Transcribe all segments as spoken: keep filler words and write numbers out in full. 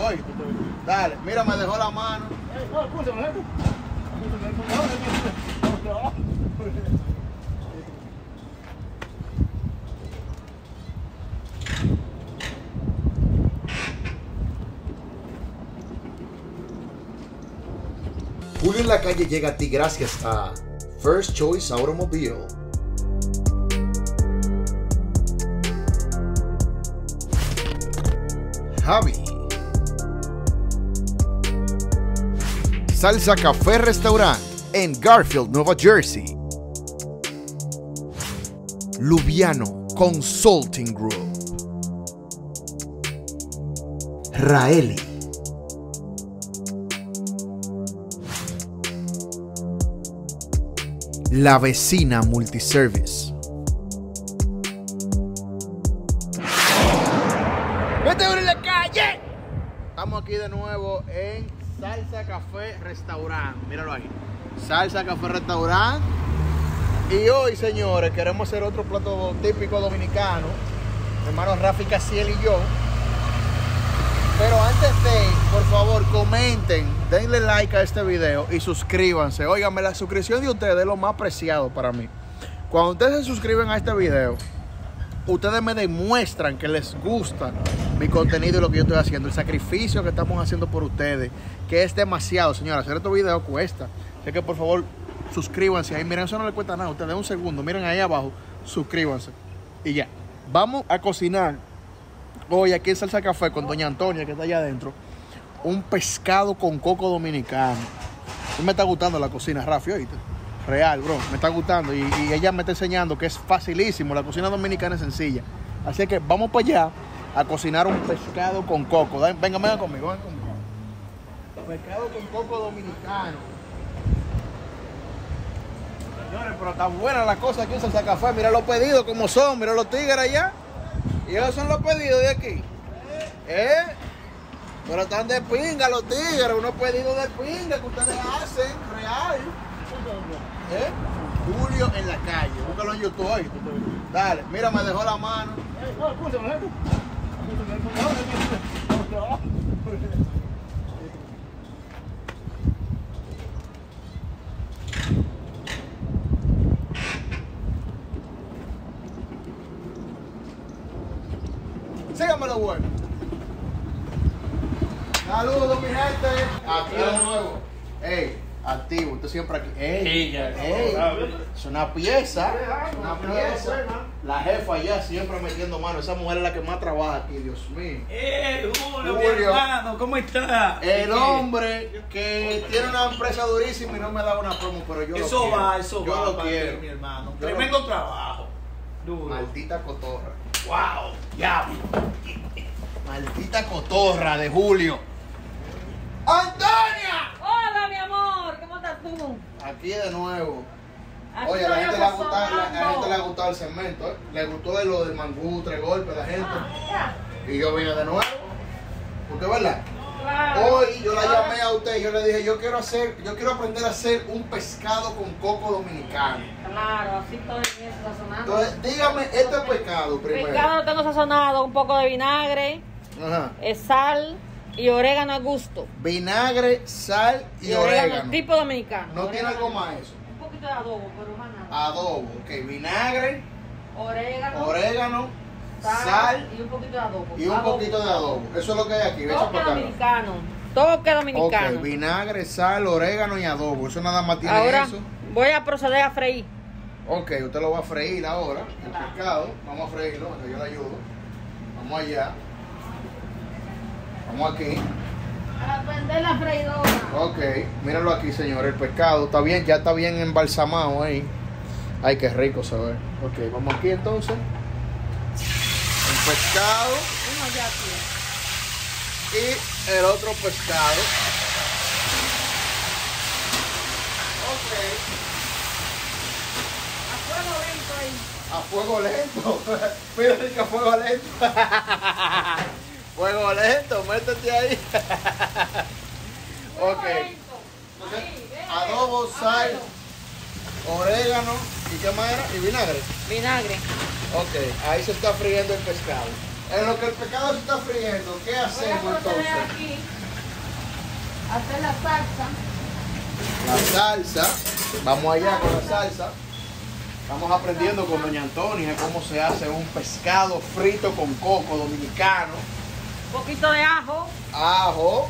hoy. Dale, mira, me dejó la mano. Julio en la Calle llega a ti gracias a First Choice Automobile, Javi, Salsa Café Restaurant en Garfield, Nueva Jersey, Lubiano Consulting Group, Raeli, La Vecina Multiservice. ¡Vete en la calle! Estamos aquí de nuevo en Salsa Café Restaurant. Míralo ahí. Salsa Café Restaurant. Y hoy, señores, queremos hacer otro plato típico dominicano. Mi hermano Rafi Casiel y yo. Pero antes de, por favor, comenten, denle like a este video y suscríbanse. Óigame, la suscripción de ustedes es lo más preciado para mí. Cuando ustedes se suscriben a este video, ustedes me demuestran que les gusta mi contenido y lo que yo estoy haciendo, el sacrificio que estamos haciendo por ustedes, que es demasiado, señora. Hacer estos videos cuesta. Así que, por favor, suscríbanse ahí. Miren, eso no les cuesta nada. Ustedes un segundo, miren ahí abajo, suscríbanse. Y ya, vamos a cocinar hoy aquí en Salsa Café con doña Antonia, que está allá adentro, un pescado con coco dominicano. Y me está gustando la cocina, Rafi, oíste. Real, bro, me está gustando. Y, y ella me está enseñando que es facilísimo. La cocina dominicana es sencilla. Así que vamos para allá a cocinar un pescado con coco. Venga, venga conmigo, venga conmigo. Pescado con coco dominicano. Señores, pero está buena la cosa aquí en Salsa Café. Mira los pedidos como son, mira los tigres allá. Y esos son los pedidos de aquí. ¿Eh? Pero están de pinga los tigres, unos pedidos de pinga que ustedes hacen, real. ¿Eh? Julio en la Calle, búscalo en YouTube hoy. Dale, mira, me dejó la mano. Síganmelo, bueno. Saludos, mi gente. Aquí de nuevo. Ey, activo, usted siempre aquí. Ey, ey, es una pieza. Es una pieza. La jefa allá siempre metiendo mano. Esa mujer es la que más trabaja aquí, Dios mío. ¡Eh, Julio, mi Julio, hermano! ¿Cómo está? el hombre que tiene una empresa durísima y no me da una promo, pero yo Eso lo quiero. va, eso yo va. lo para ti, quiero. mi hermano. Yo Tremendo lo... trabajo. Duro. Maldita cotorra. ¡Wow! Ya. Maldita cotorra de Julio. ¡Antonia! Hola, mi amor, ¿cómo estás tú? Aquí de nuevo. Aquí Oye, a la estoy gente, le ha gustado, la, la sazonando. gente le ha gustado el segmento, ¿eh? Le gustó de lo del mangú, tres golpes, la gente. Ah, Y yo vine de nuevo. Porque, ¿verdad? claro. Hoy yo la llamé a usted y yo le dije, yo quiero hacer, yo quiero aprender a hacer un pescado con coco dominicano. Claro, así estoy bien sazonando. Entonces, dígame este pescado primero. Pescado lo tengo sazonado, un poco de vinagre, Ajá. eh, sal y orégano a gusto. Vinagre, sal y, Y orégano. tipo dominicano. ¿No tiene Orégano. algo más eso? Un poquito de adobo, pero más nada. Adobo, ok, vinagre, Orégano, orégano, sal, sal y un poquito de adobo. y un poquito de adobo. Eso es lo que hay aquí. Echa Toque para acá. dominicano. Toque dominicano. Ok, vinagre, sal, orégano y adobo. Eso nada más tiene Ahora eso. voy a proceder a freír. Ok, usted lo va a freír ahora, el pescado. Vamos a freírlo, que yo le ayudo. Vamos allá. Vamos aquí. Para prender la freidora. Ok, míralo aquí, señor. El pescado está bien, ya está bien embalsamado ahí. Ay, qué rico se ve. Ok, vamos aquí entonces. El pescado Uno ya aquí. y el otro pescado. Ok. A fuego lento ahí. A fuego lento. Mira que a fuego lento. Fuego lento, métete ahí. Fuego Ok. lento. Ahí, ven. Adobo, sal, orégano y qué más era, y vinagre. Vinagre. Ok, ahí se está friendo el pescado. En lo que el pescado se está friendo, ¿qué Voy a hacemos proceder entonces? aquí a hacer la salsa. La salsa. Vamos allá con la salsa. Estamos aprendiendo con doña Antonia cómo se hace un pescado frito con coco dominicano. Un poquito de ajo. Ajo.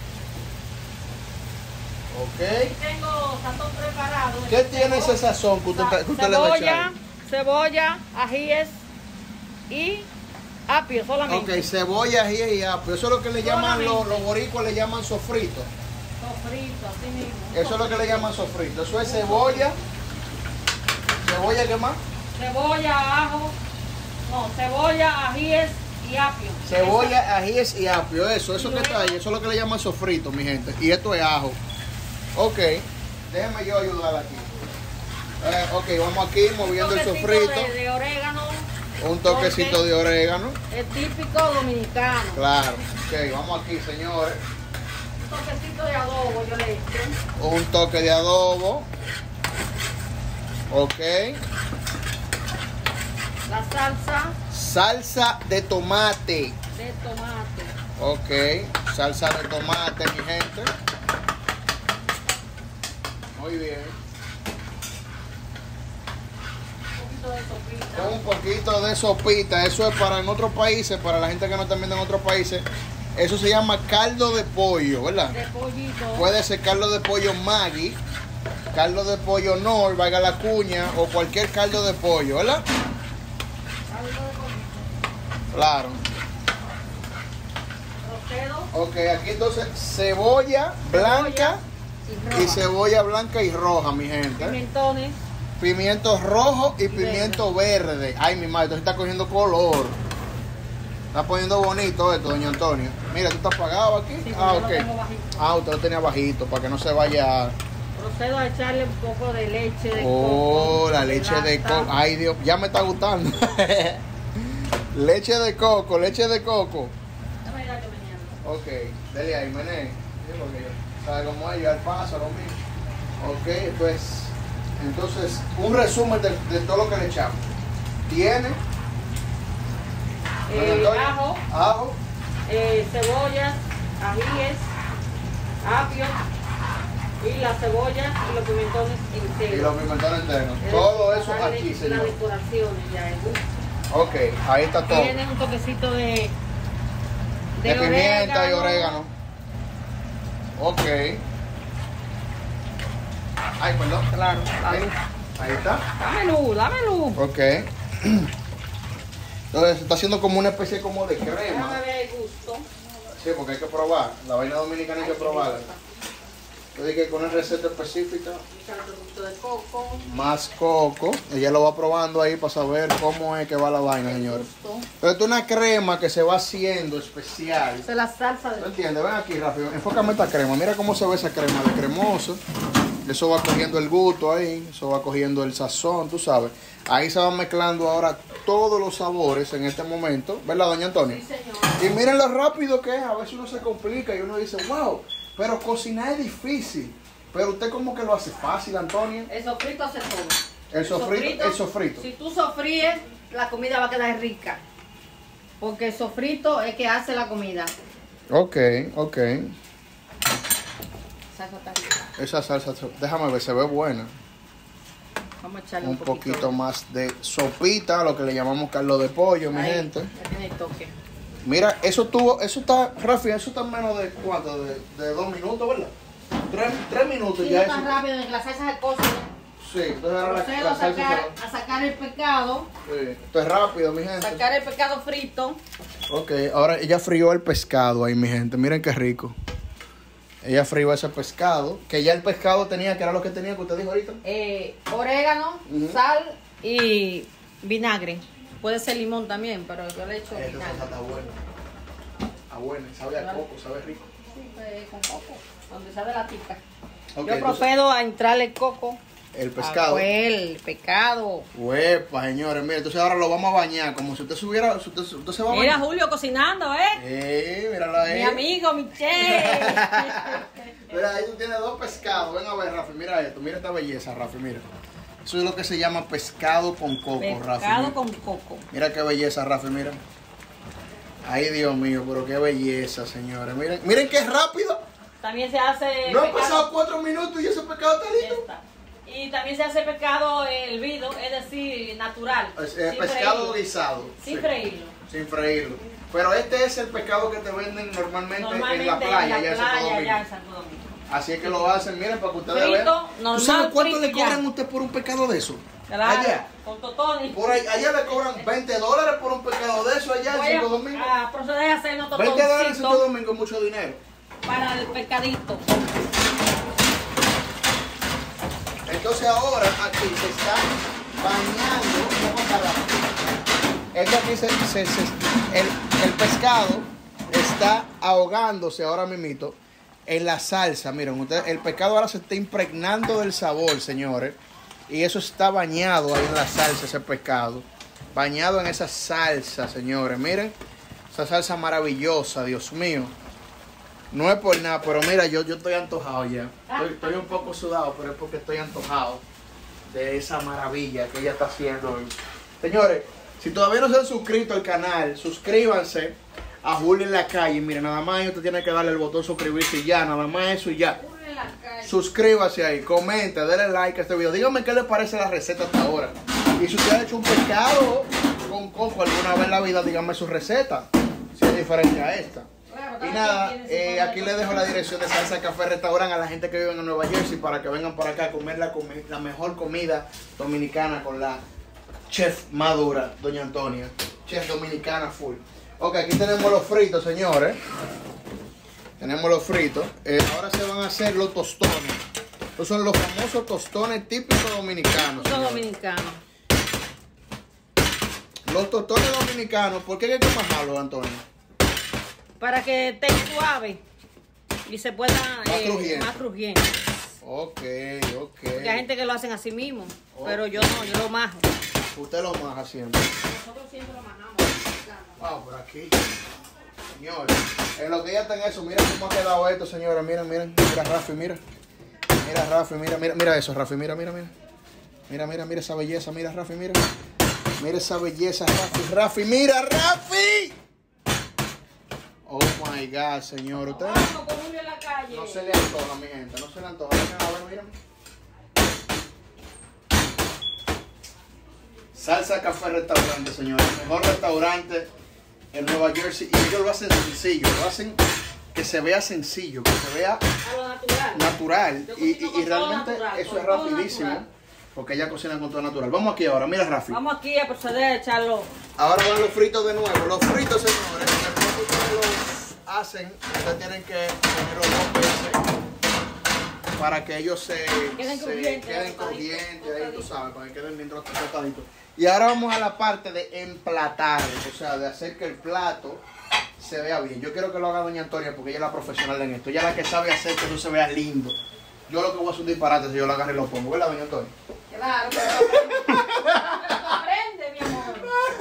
Ok. Tengo sazón preparado. ¿Qué tiene ese sazón que usted, que usted le va a echar? Cebolla, cebolla, ajíes y apio solamente. Ok, cebolla, ají y apio. Eso es lo que le llaman, los, Solamente. los boricuas le llaman sofrito. Sofrito, así mismo. Eso es lo que le llaman sofrito. Eso es cebolla. ¿Cebolla qué más? Cebolla, ajo. No, cebolla, ajíes y apio. Cebolla, ajíes y apio. Eso, eso que está ahí. Eso es lo que le llaman sofrito, mi gente. Y esto es ajo. Ok. Déjeme yo ayudar aquí. Eh, ok, vamos aquí moviendo el Un toquecito sofrito. De, de orégano. Un toquecito porque de orégano. Es típico dominicano. Claro. Ok, vamos aquí, señores. Un toquecito de adobo yo le echo. Un toque de adobo. Ok. La salsa Salsa de tomate. de tomate. Ok. Salsa de tomate, mi gente. Muy bien. Un poquito de sopita. Un poquito de sopita. Eso es para en otros países, para la gente que no está viendo en otros países. Eso se llama caldo de pollo, ¿verdad? De pollito. Puede ser caldo de pollo Maggi, caldo de pollo Nor, valga la cuña, o cualquier caldo de pollo, ¿verdad? Caldo de pollito. Claro. Procedo. Ok, aquí entonces cebolla blanca Y roja. y cebolla blanca y roja, mi gente. Pimentones. Pimiento rojo y Y pimiento verde. Ay, mi madre, entonces está cogiendo color. Está poniendo bonito esto, doña Antonia. Mira, tú estás apagado aquí. Sí, Ah, yo lo ok. tengo bajito. Ah, usted lo tenía bajito para que no se vaya. Procedo a echarle un poco de leche de coco. Oh, la leche de lata. coco. Ay, Dios, ya me está gustando. Leche de coco, leche de coco. Dame ya que me niego. Ok, dele ahí, mené. Sí, porque sabe cómo es, yo al paso lo mismo. Ok, pues, entonces, un resumen de, de todo lo que le echamos. Tiene Eh, Antonio, ajo, ajo, eh, cebollas, ajíes, apio y la cebolla y los pimentones y enteros. los pimentones enteros. Eh, Todo eso darle aquí, Las señor. decoraciones ya, el gusto. Ok, ahí está todo. Tiene un toquecito de, de, De pimienta y orégano. Ok. Ay, perdón. Claro, Ahí, ahí está. Dame luz, dame luz. Ok. Entonces se está haciendo como una especie como de crema. Déjame ver el gusto. Sí, porque hay que probar. La vaina dominicana hay que probarla. Entonces que con una receta específica. Echarle un poquito de coco. Más coco. Ella lo va probando ahí para saber cómo es que va la vaina, señores. Gusto. Entonces esto es una crema que se va haciendo especial. Esa es la salsa ¿Tú de entiendes? Ven aquí, Rafi. Enfócame esta crema. Mira cómo se ve esa crema de cremoso. Eso va cogiendo el gusto ahí. Eso va cogiendo el sazón, tú sabes. Ahí se van mezclando ahora todos los sabores en este momento. ¿Verdad, doña Antonia? Sí, señor. Y miren lo rápido que es. A veces uno se complica y uno dice, wow, pero cocinar es difícil. Pero usted como que lo hace fácil, Antonia. El sofrito hace todo. El sofrito, el sofrito. Si tú sofríes, la comida va a quedar rica. Porque el sofrito es que hace la comida. Ok, ok. Salsa está rica. Esa salsa, déjame ver, se ve buena. Vamos a echarle Un un, poquito más de sopita, lo que le llamamos caldo de pollo, mi Ahí, gente. Ya tiene el toque. Mira, eso tuvo, eso está, Rafi, eso está en menos de cuánto, de, de dos minutos, ¿verdad? Tres, tres minutos Sí, ya no eso. tan rápido de que la salsa se cocina. Sí, entonces ahora la, Procedo la a salsa sacar, se a sacar el pescado. va- sí. Esto es rápido, mi gente. Sacar el pescado frito. Ok, ahora ella frió el pescado ahí, mi gente. Miren qué rico. Ella frió ese pescado, que ya el pescado tenía, que era lo que tenía que usted dijo ahorita. Eh, orégano, Ujú. sal y vinagre. Puede ser limón también, pero yo le echo Esta vinagre. salsa está buena. Está buena, sabe a coco, sabe rico. Sí, pues, con coco, donde sabe la tica. Ok, yo entonces, procedo a entrarle coco. el pescado. Ah, pues, el pescado. Huepa, señores, mire, entonces ahora lo vamos a bañar, como si usted subiera, si usted, usted se va a Mira bañar. Julio cocinando, ¿eh? Eh, míralo ahí. Mi amigo, Michelle. Mira, ahí tú tienes dos pescados. Ven a ver, Rafi, mira esto, mira esta belleza, Rafi, mira. Eso es lo que se llama pescado con coco, Rafi. Pescado Mira. con coco. Mira qué belleza, Rafi, mira. Ay, Dios mío, pero qué belleza, señores. Miren, miren qué rápido. También se hace. No han pescado- pasado cuatro minutos y ese pescado está Ya listo. está. Y también se hace pescado hervido, es decir, natural. Es, eh, sin pescado freírlo. guisado. Sin sí, freírlo. sin freírlo. Pero este es el pescado que te venden normalmente, Normalmente en la playa, en la allá en Santo playa, Domingo. allá en Santo Domingo. Así es que lo hacen, miren, para que ustedes Frito, vean. normal, ¿Tú sabes cuánto frito le ya. cobran a usted por un pescado de eso? Claro, Allá. con totones. Por ahí, allá le cobran veinte dólares por un pescado de eso allá en Voy Santo a, Domingo. a proceder a hacer nuestro veinte dólares en Santo totoncito Domingo es mucho dinero. para el pescadito. Entonces ahora aquí se está bañando. Vamos a agarrar. Es que aquí se, se- se- el, el pescado está ahogándose ahora mismito en la salsa. Miren, ustedes, el pescado ahora se está impregnando del sabor, señores. Y eso está bañado ahí en la salsa, ese pescado. Bañado en esa salsa, señores. Miren, esa salsa maravillosa, Dios mío. No es por nada, pero mira, yo, yo estoy antojado ya. Estoy, estoy un poco sudado, pero es porque estoy antojado de esa maravilla que ella está haciendo hoy. Señores, si todavía no se han suscrito al canal, suscríbanse a Julio en la Calle. Miren, nada más usted tiene que darle el botón suscribirse y ya, nada más eso y ya. Suscríbase ahí, comente, denle like a este video. Díganme qué les parece la receta hasta ahora. Y si usted ha hecho un pescado con coco alguna vez en la vida, díganme su receta, si es diferente a esta. Y nada, eh, aquí les dejo la dirección de Salsa Café Restaurante a la gente que vive en Nueva Jersey para que vengan para acá a comer la, comi- la mejor comida dominicana con la chef madura, doña Antonia. Chef dominicana full. Ok, aquí tenemos los fritos, señores. Tenemos los fritos. Eh, ahora se van a hacer los tostones. Estos son los famosos tostones típicos dominicanos. Todo señores. dominicano. Los tostones dominicanos, ¿por qué hay que majarlos, Antonio? Para que esté suave y se pueda Más eh, crujiente. más crujiente. Ok, ok. Porque hay gente que lo hacen así mismo, Ok. pero yo no, yo lo majo. Usted lo maja siempre. Nosotros siempre lo majamos. Wow, por aquí. Señores, en lo que ya está en eso, miren cómo ha quedado esto, señores. Miren, miren. Mira, Rafi, mira. Mira, Rafi, mira, mira, mira eso, Rafi, mira, mira, mira. Mira, mira, mira esa belleza, mira, Rafi, mira. Mira esa belleza, Rafi, Rafi, mira, Rafi. Oh my God, señor. Usted Vamos con Julio en la calle. no se le antoja, mi gente, no se le antoja. Vengan a ver, miren. Salsa Café Restaurante, señores. El mejor restaurante en Nueva Jersey. Y ellos lo hacen sencillo, lo hacen que se vea sencillo, que se vea A lo natural. natural. Yo Y, y- cocino y con todo realmente natural, eso con es todo rapidísimo. natural. Porque ella cocina con todo natural. Vamos aquí ahora, mira, Rafi. Vamos aquí a proceder a echarlo. Ahora van los fritos de nuevo. Los fritos, señores, después que ustedes los hacen, ustedes tienen que ponerlos dos veces para que ellos se Queden se crujientes, queden tostaditos, crujientes, ahí tú tostaditos. sabes, para que queden bien tostaditos. Y ahora vamos a la parte de emplatar, o sea, de hacer que el plato se vea bien. Yo quiero que lo haga doña Antonia porque ella es la profesional en esto. Ella es la que sabe hacer que eso se vea lindo. Yo lo que voy a hacer un disparate si yo lo agarro y lo pongo, ¿verdad, doña Antonia? Claro, pero aprende, mi amor.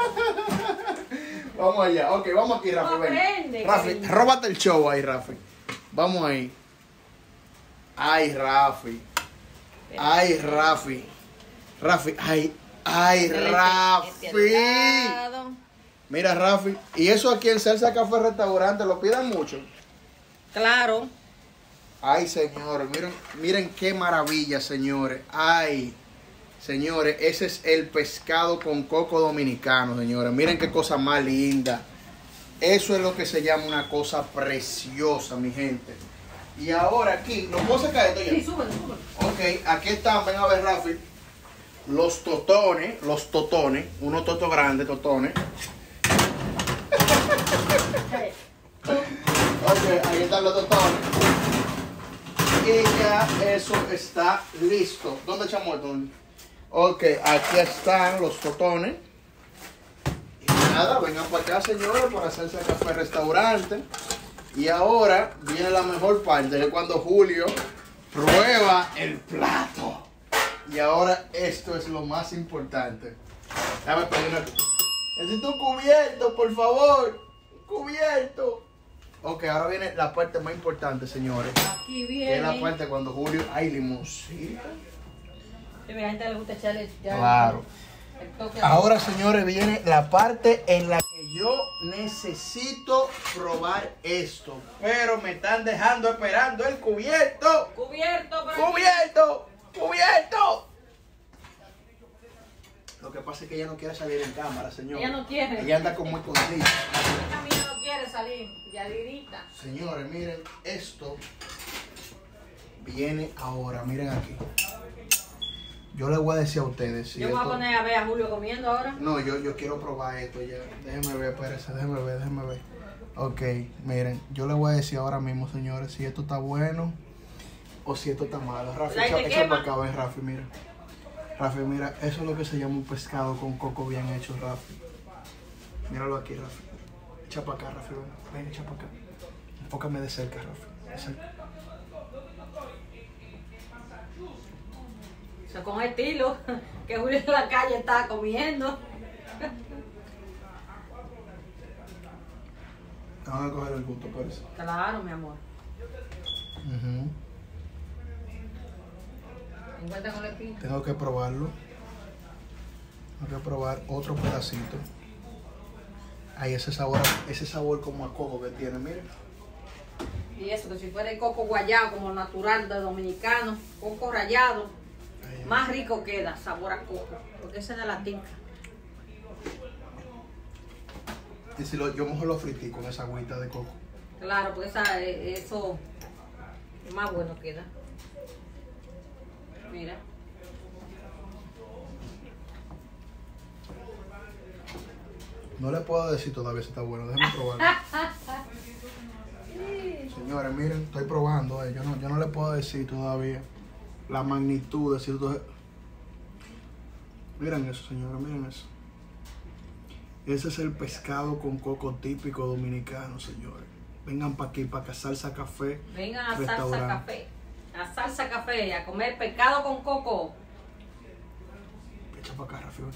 Vamos allá. Ok, vamos aquí, Rafi. No ven. aprende, Rafi, cariño. róbate el show ahí, Rafi. Vamos ahí. Ay, Rafi. Ay, Rafi. Rafi, ay, ay, Rafi. Mira, Rafi. Y eso aquí en Salsa Café Restaurante lo pidan mucho. Claro. Ay, señores, miren, miren qué maravilla, señores. Ay, señores, ese es el pescado con coco dominicano, señores. Miren qué cosa más linda. Eso es lo que se llama una cosa preciosa, mi gente. Y ahora aquí, ¿lo puedo sacar esto ya? Sí, súbelo, súbelo. Ok, aquí están, ven a ver, Rafi. Los totones, los totones, unos totos grandes, totones. Ok, ahí están los totones. Y ya eso está listo. ¿Dónde echamos esto? Ok, aquí están los totones. Y nada, vengan para acá, señores, para hacerse café restaurante. Y ahora viene la mejor parte, es cuando Julio prueba el plato. Y ahora esto es lo más importante. Dame pedir una... Necesito un cubierto, por favor. Un cubierto. Ok, ahora viene la parte más importante, señores. Aquí Que viene. es la parte cuando Julio... ¡Ay, limoncito! Sí, mira, a la gente le gusta echarle ya. Claro. El toque. Ahora, señores, viene la parte en la que yo necesito probar esto. Pero me están dejando esperando el cubierto. Cubierto, por aquí. ¡Cubierto! ¡Cubierto! Lo que pasa es que ella no quiere salir en cámara, señor. Ella no quiere. Ella anda como escondida. Esta mía no quiere salir. Ya dirita. Señores, miren, esto viene ahora. Miren aquí. Yo les voy a decir a ustedes. Si Yo me voy a esto- poner a ver a Julio comiendo ahora. No, yo, yo quiero probar esto ya. Déjenme ver, espérense, déjenme ver, déjenme ver. Ok, miren, yo les voy a decir ahora mismo, señores, si esto está bueno o si esto está malo. Rafi, La echa, te echa quema. para acá, ven, Rafi, mira. Rafi, mira, eso es lo que se llama un pescado con coco bien hecho, Rafi. Míralo aquí, Rafi. Echa para acá, Rafi, ven, ven, echa para acá. Enfócame de cerca, Rafi, de cerca. O sea, con estilo. Que Julio en la calle está comiendo. Vamos a coger el gusto, por eso. Claro, mi amor. Ujú. Encuentra con el espíritu. Tengo que probarlo. Tengo que probar otro pedacito. Ay, ese sabor, ese sabor como a coco que tiene, miren. Y eso, que si fuera el coco guayado, como natural de dominicano, coco rallado, Ay, más rico queda, sabor a coco. Porque ese es de la tinta. Y si lo, yo mejor lo frití con esa agüita de coco. Claro, porque esa, eh, eso más bueno queda. Mira. No le puedo decir todavía si está bueno, déjenme probarlo. Señores, miren, estoy probando, eh. yo, no, yo no le puedo decir todavía la magnitud de ciertos... Miren eso, señores, miren eso. Ese es el pescado con coco típico dominicano, señores. Vengan para aquí, para que Salsa Café. Vengan a salsa Restaurante. café. A salsa café, a comer pescado con coco. Echa para acá, Rafi. ven.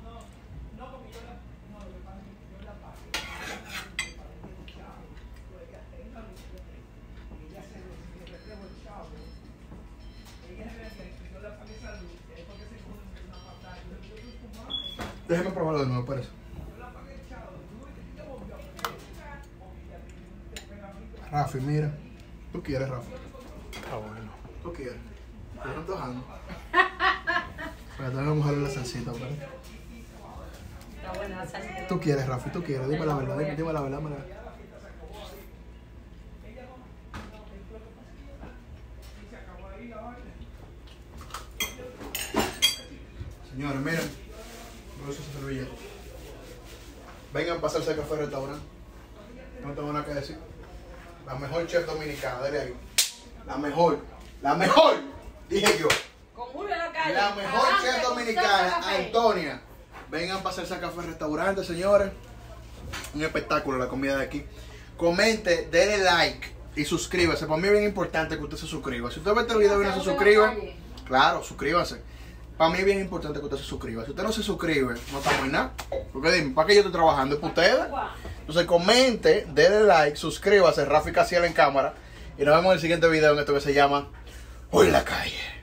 Déjame probarlo de nuevo, parece. Rafi, mira. Tú quieres, Rafi. Está bueno. Tú quieres. Te estoy antojando. Pero tengo que mojarle la salsita, ¿vale? Está buena la salsa. Tú quieres, Rafi, tú quieres. Dime la verdad, dime, dime la verdad, dime la verdad. Señores, miren. No uso esa servilleta. Vengan a pasarse al café restaurante. No tengo nada que decir. La mejor chef dominicana, dale ahí. La mejor. La mejor. Dije yo. Con Julio en la calle. La mejor Adelante, chef con dominicana, salsa café. Antonia. Vengan a pasarse al café restaurante, señores. Un espectáculo la comida de aquí. Comente, denle like y suscríbase. Para mí es bien importante que usted se suscriba. Si usted ve este video y no se suscribe, claro, suscríbase. Para mí es bien importante que usted se suscriba. Si usted no se suscribe, no estamos en nada. Porque dime, ¿para qué yo estoy trabajando? ¿Es para ustedes? Entonces comente, denle like, suscríbase, Rafi Casiel en cámara. Y nos vemos en el siguiente video en esto que se llama Hoy en la calle.